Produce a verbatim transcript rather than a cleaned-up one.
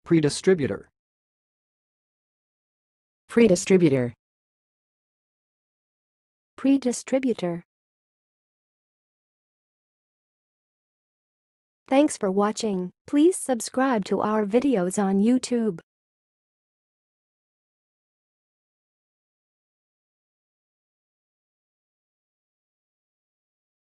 Predistributor. Predistributor. Predistributor. Thanks for watching. Please subscribe to our videos on YouTube.